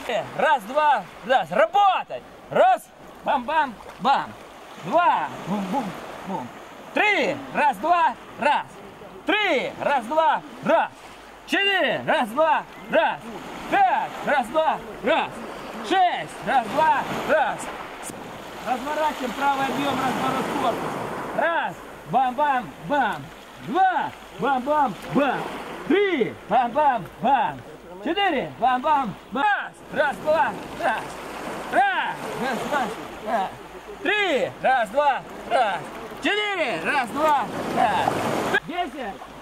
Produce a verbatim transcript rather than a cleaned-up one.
Раз, два, раз. Работать. Раз. Бам-бам, бам. Два. Бум-бум-бум. Три. Раз, два, раз. Три. Раз, два, раз. Четыре. Раз, два, раз. Пять. Раз, два, раз. Шесть. Раз, два, раз. Разворачиваем правый объем, разворот корпуса. Раз. Бам-бам-бам. Два. Бам-бам-бам. Три. Бам-бам-бам. Четыре. Бам-бам. Раз. Раз, два, раз. Раз. Раз, два, раз. Три. Раз, два, раз. Четыре. Раз, два, раз. Десять.